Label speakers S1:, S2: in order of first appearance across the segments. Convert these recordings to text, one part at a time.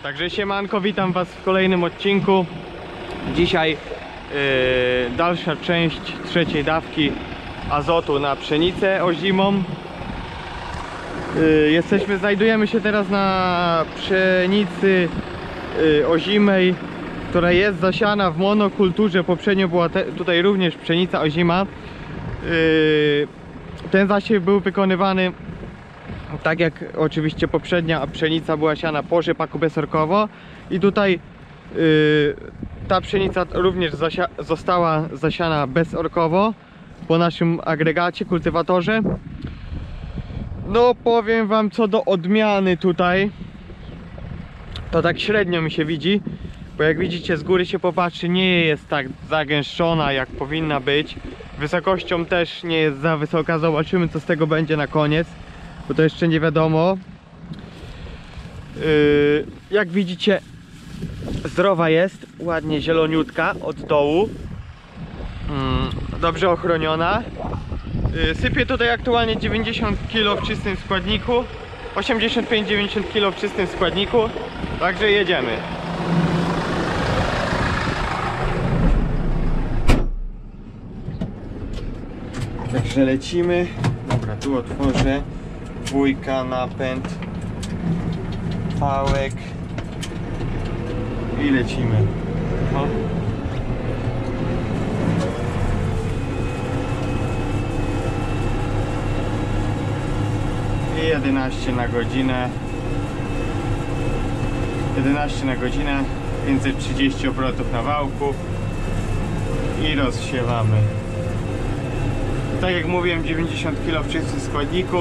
S1: Także siemanko, witam was w kolejnym odcinku. Dzisiaj dalsza część trzeciej dawki azotu na pszenicę ozimą. Znajdujemy się teraz na pszenicy ozimej, która jest zasiana w monokulturze. Poprzednio była tutaj również pszenica ozima. Ten zasiew był wykonywany tak jak oczywiście poprzednia pszenica była siana po rzepaku bezorkowo. I tutaj ta pszenica również została zasiana bezorkowo po naszym agregacie, kultywatorze. No powiem wam, co do odmiany tutaj, to tak średnio mi się widzi, bo jak widzicie z góry się popatrzy, nie jest tak zagęszczona jak powinna być. Wysokością też nie jest za wysoka. Zobaczymy, co z tego będzie na koniec, bo to jeszcze nie wiadomo. Jak widzicie, zdrowa jest, ładnie zieloniutka od dołu, dobrze ochroniona. Sypię tutaj aktualnie 90 kg w czystym składniku, 85-90 kg w czystym składniku, także jedziemy. Także lecimy. Dobra, tu otworzę. Dwójka, napęd, wałek i lecimy. O. I 11 na godzinę. 11 na godzinę, 530 obrotów na wałku i rozsiewamy. Tak jak mówiłem, 90 kg w czystym składniku.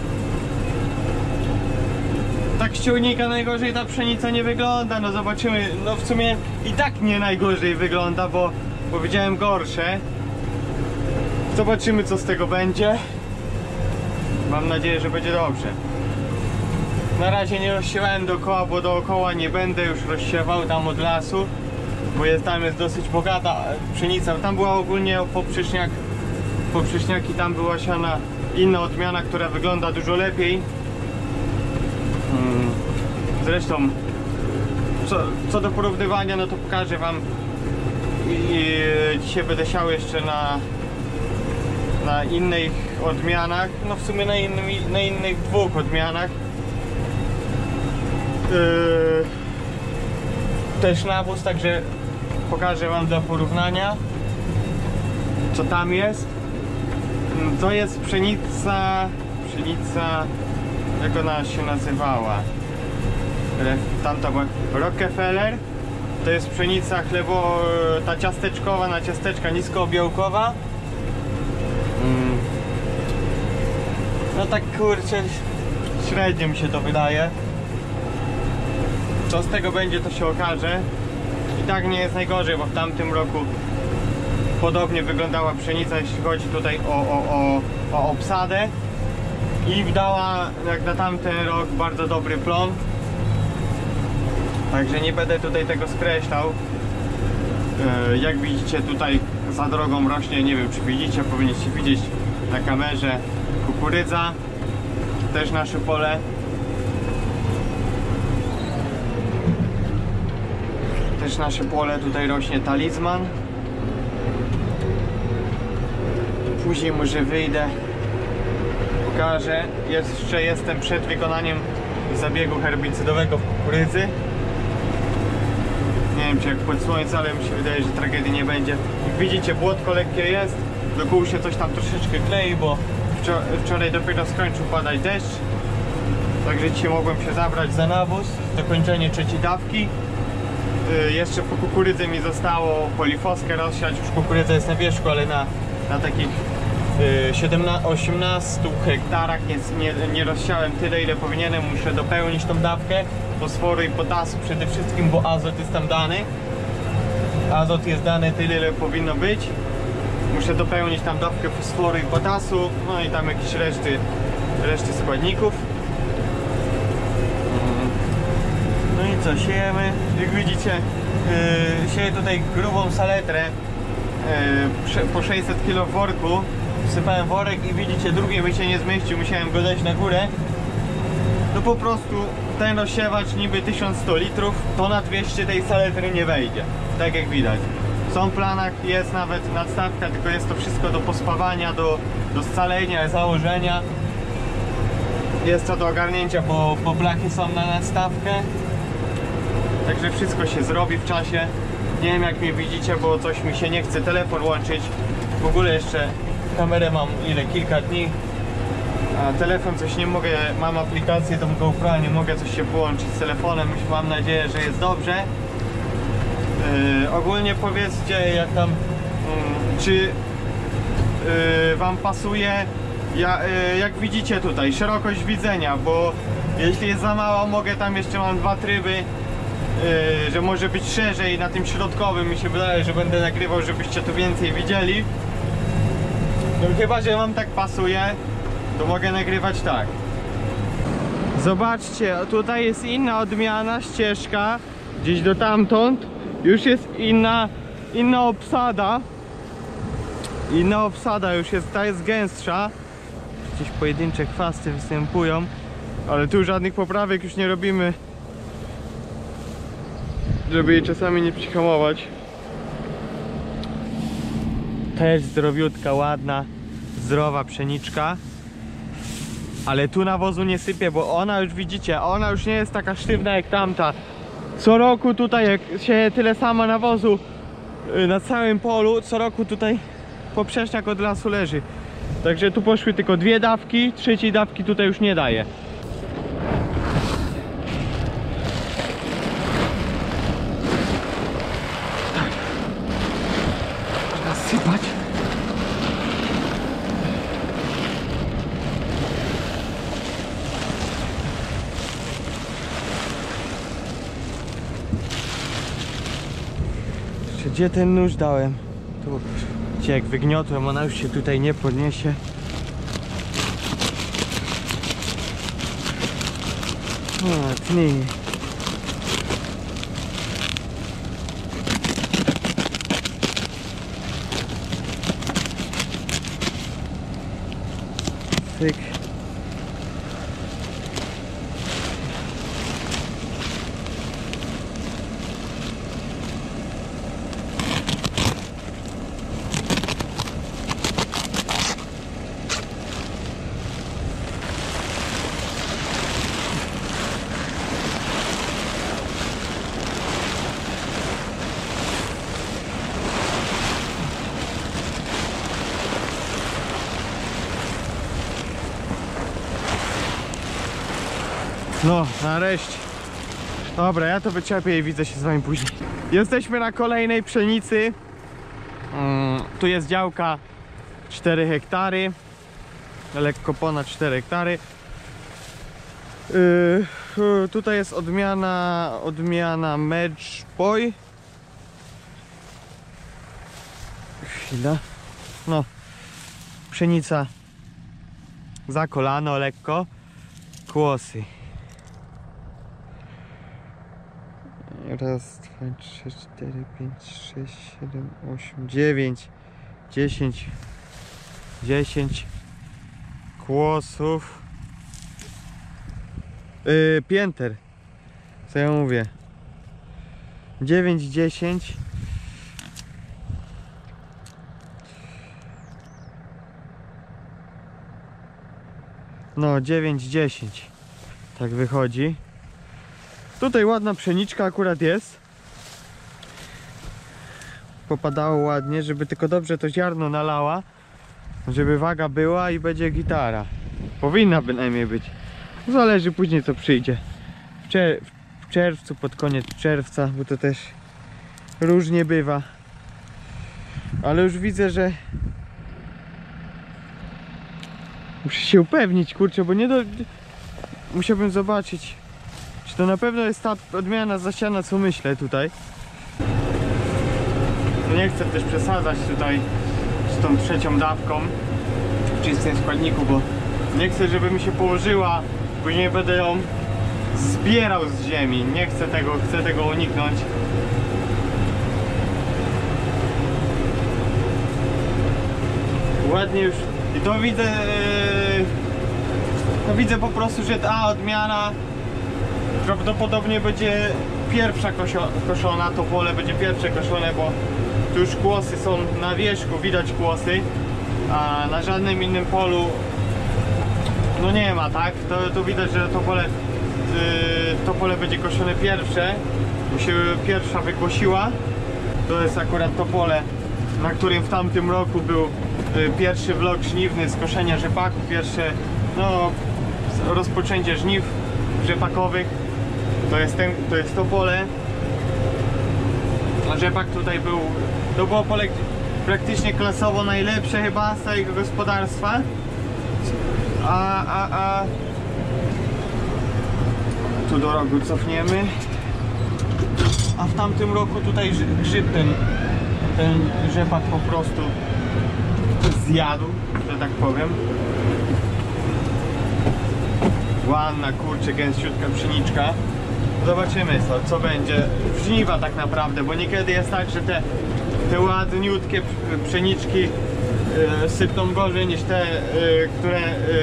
S1: Tak z ciągnika najgorzej ta pszenica nie wygląda. No zobaczymy, no w sumie i tak nie najgorzej wygląda, bo widziałem gorsze. Zobaczymy, co z tego będzie. Mam nadzieję, że będzie dobrze. Na razie nie rozsiewałem dookoła, bo dookoła nie będę już rozsiewał tam od lasu, bo tam jest dosyć bogata pszenica. Tam była ogólnie poprzeczniaki, tam była siana inna odmiana, która wygląda dużo lepiej. Zresztą co do porównywania, no to pokażę wam. Dzisiaj będę siał jeszcze na innych odmianach, no w sumie na innych dwóch odmianach. Też nawóz, także pokażę wam dla porównania, co tam jest. To jest pszenica, jak ona się nazywała? Tamta była Rockefeller. To jest pszenica ta ciasteczkowa, na ciasteczka niskoobiołkowa. No tak kurczę, średnio mi się to wydaje. Co z tego będzie, to się okaże. I tak nie jest najgorzej, bo w tamtym roku podobnie wyglądała pszenica, jeśli chodzi tutaj o obsadę. I dała jak na tamten rok bardzo dobry plon. Także nie będę tutaj tego skreślał. Jak widzicie, tutaj za drogą rośnie, nie wiem czy widzicie, powinniście widzieć na kamerze, kukurydza. Też nasze pole. Też nasze pole, tutaj rośnie talizman. Później może wyjdę, pokażę. Jeszcze jestem przed wykonaniem zabiegu herbicydowego w kukurydzy. Nie wiem czy jak pod słońce, ale mi się wydaje, że tragedii nie będzie. Jak widzicie, błotko lekkie jest, do kół się coś tam troszeczkę klei, bo wczoraj dopiero skończył padać deszcz. Także dzisiaj mogłem się zabrać za nawóz, dokończenie trzeciej dawki. Jeszcze po kukurydzy mi zostało polifoskę rozsiać. Już kukurydza jest na wierzchu, ale na takich 18 hektarach nie rozsiałem tyle, ile powinienem. Muszę dopełnić tą dawkę fosforu i potasu przede wszystkim, bo azot jest tam dany. Azot jest dany tyle, ile powinno być. Muszę dopełnić tam dawkę fosforu i potasu, no i tam jakieś reszty składników. No i co, siejemy. Jak widzicie, sieję tutaj grubą saletrę po 600 kg w worku. Wsypałem worek i widzicie, drugi mi się nie zmieścił, musiałem go dać na górę. no po prostu ten rozsiewacz niby 1100 litrów, to na 200 tej saletry nie wejdzie, tak jak widać. W są planach jest nawet nadstawka, tylko jest to wszystko do pospawania, do scalenia, założenia. Jest to do ogarnięcia, bo blachy są na nadstawkę. Także wszystko się zrobi w czasie. Nie wiem jak mnie widzicie, bo coś mi się nie chce telefon łączyć. W ogóle jeszcze kamerę mam kilka dni. A telefon coś nie mogę, mam aplikację do GoPro, nie mogę coś się połączyć z telefonem. Mam nadzieję, że jest dobrze. Ogólnie powiedzcie jak tam, czy wam pasuje, jak widzicie tutaj, szerokość widzenia, bo jeśli jest za mała, mogę tam jeszcze, mam dwa tryby, że może być szerzej na tym środkowym, mi się wydaje, że będę nagrywał, żebyście tu więcej widzieli. No chyba, że wam tak pasuje, to mogę nagrywać tak. Zobaczcie, tutaj jest inna odmiana, ścieżka, gdzieś do tamtąd, już jest inna obsada. Inna obsada już jest, ta jest gęstsza. Gdzieś pojedyncze chwasty występują, ale tu żadnych poprawek już nie robimy, żeby jej czasami nie przyhamować. Też zdrowiutka, ładna, zdrowa pszeniczka. Ale tu nawozu nie sypię, bo ona już widzicie, ona już nie jest taka sztywna jak tamta. Co roku tutaj jak się tyle samo nawozu na całym polu, co roku tutaj poprzeczniak od lasu leży. Także tu poszły tylko dwie dawki, trzeciej dawki tutaj już nie daje. Trzeba sypać. Gdzie ten nóż dałem? Tu. Gdzie jak wygniotłem, ona już się tutaj nie podniesie. O, tnij. Cyk. No, nareszcie. Dobra, ja to wyczepię i widzę się z wami później. Jesteśmy na kolejnej pszenicy. Tu jest działka 4 hektary. Lekko ponad 4 hektary. Tutaj jest odmiana Match Boy. Chwila. No, pszenica za kolano lekko. Kłosy. Raz, 2, 3, 4, 5, 6, 7, 8, 9, 10 kłosów. Pięter. Co ja mówię? 9, 10. No 9, 10. Tak wychodzi. Tutaj ładna pszeniczka akurat jest. Popadało ładnie, żeby tylko dobrze to ziarno nalała, żeby waga była i będzie gitara. Powinna bynajmniej być. Zależy później co przyjdzie. W czerwcu, pod koniec czerwca, bo to też różnie bywa. Ale już widzę, że muszę się upewnić, kurczę, bo nie do... Musiałbym zobaczyć, czy to na pewno jest ta odmiana zasiana, co myślę tutaj. Nie chcę też przesadzać tutaj z tą trzecią dawką w czystym składniku, bo nie chcę, żeby mi się położyła, później będę ją zbierał z ziemi. Nie chcę tego uniknąć. Ładnie już i to widzę No widzę po prostu, że ta odmiana prawdopodobnie będzie pierwsza koszona, to pole będzie pierwsze koszone, bo tu już kłosy są na wierzchu, widać kłosy, a na żadnym innym polu no nie ma, tak? To widać, że to pole będzie koszone pierwsze, bo się pierwsza wygłosiła. To jest akurat to pole, na którym w tamtym roku był pierwszy vlog żniwny z koszenia rzepaku, pierwsze no, rozpoczęcie żniw rzepakowych. To jest to pole. A rzepak tutaj był, to było pole praktycznie klasowo najlepsze chyba z całego gospodarstwa. Tu do rogu cofniemy. A w tamtym roku tutaj grzyb ten rzepak po prostu zjadł, że tak powiem. Ładna, kurczę, gęściutka pszeniczka. Zobaczymy co będzie w żniwa tak naprawdę, bo niekiedy jest tak, że te ładniutkie pszeniczki sypną gorzej niż te, które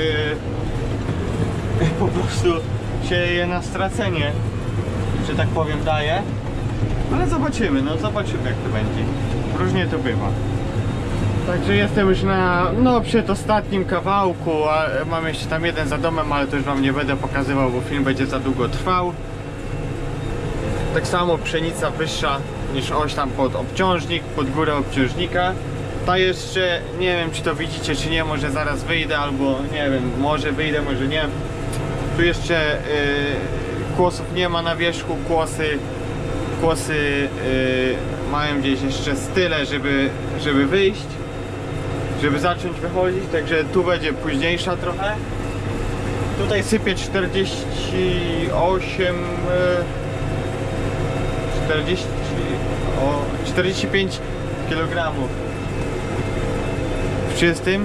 S1: po prostu się je na stracenie, że tak powiem, daje. Ale zobaczymy, no zobaczymy jak to będzie. Różnie to bywa. Także jestem już na, no, przedostatnim kawałku, a mam jeszcze tam jeden za domem, ale to już wam nie będę pokazywał, bo film będzie za długo trwał. Tak samo pszenica wyższa niż oś tam pod obciążnik, pod górę obciążnika. Ta jeszcze, nie wiem czy to widzicie czy nie, może zaraz wyjdę albo nie wiem, może wyjdę, może nie. Tu jeszcze kłosów nie ma na wierzchu, kłosy mają gdzieś jeszcze z tyle, żeby wyjść, żeby zacząć wychodzić, także tu będzie późniejsza trochę. Tutaj sypie 45 kg w czystym.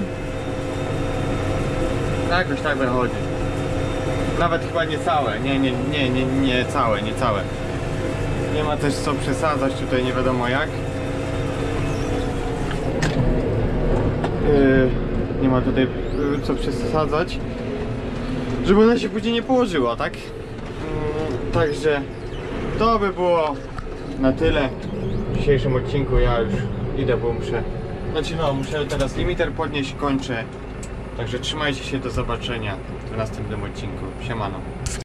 S1: Jakoś tak wychodzi. Nawet chyba nie całe, nie całe. Nie ma też co przesadzać tutaj, nie wiadomo jak. Nie ma tutaj co przesadzać, żeby ona się później nie położyła, tak? Także to by było na tyle w dzisiejszym odcinku. Ja już idę, bo muszę teraz limiter podnieść, kończę. Także trzymajcie się, do zobaczenia w następnym odcinku. Siemano.